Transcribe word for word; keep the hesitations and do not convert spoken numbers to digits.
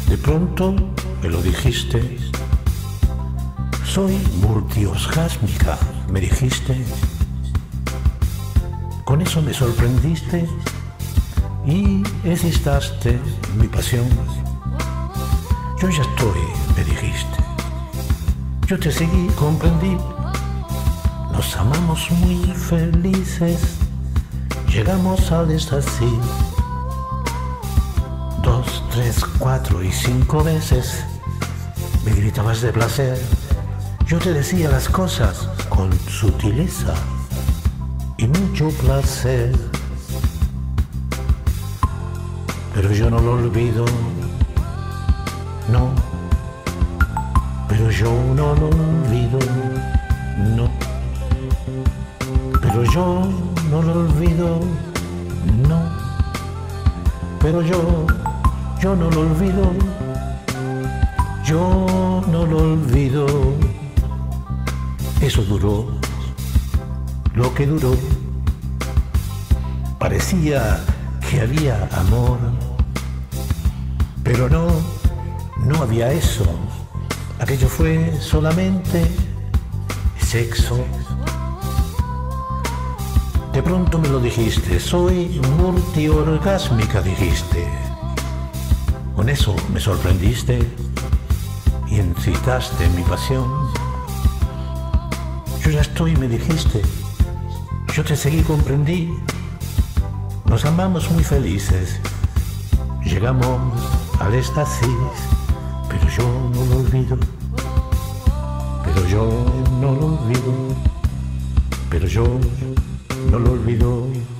De pronto me lo dijiste. Soy multiorgásmica, me dijiste. Con eso me sorprendiste y excitaste mi pasión. Yo ya estoy, me dijiste. Yo te seguí, comprendí. Nos amamos muy felices. Llegamos al éxtasis. Dos, tres, cuatro y cinco veces me gritabas de placer. Yo te decía las cosas con sutileza y mucho placer. Pero yo no lo olvido, no. Pero yo no lo olvido, no. Pero yo no lo olvido, no. Pero yo, yo no lo olvido, yo no lo olvido. Eso duró, lo que duró. Parecía que había amor, pero no, no había eso. Aquello fue solamente sexo. De pronto me lo dijiste, soy multiorgásmica, dijiste. Con eso me sorprendiste y excitaste mi pasión. Yo ya estoy, me dijiste. Yo te seguí, comprendí. Nos amamos muy felices. Llegamos al éxtasis, pero yo no lo olvido. Pero yo no lo olvido. Pero yo no lo olvido.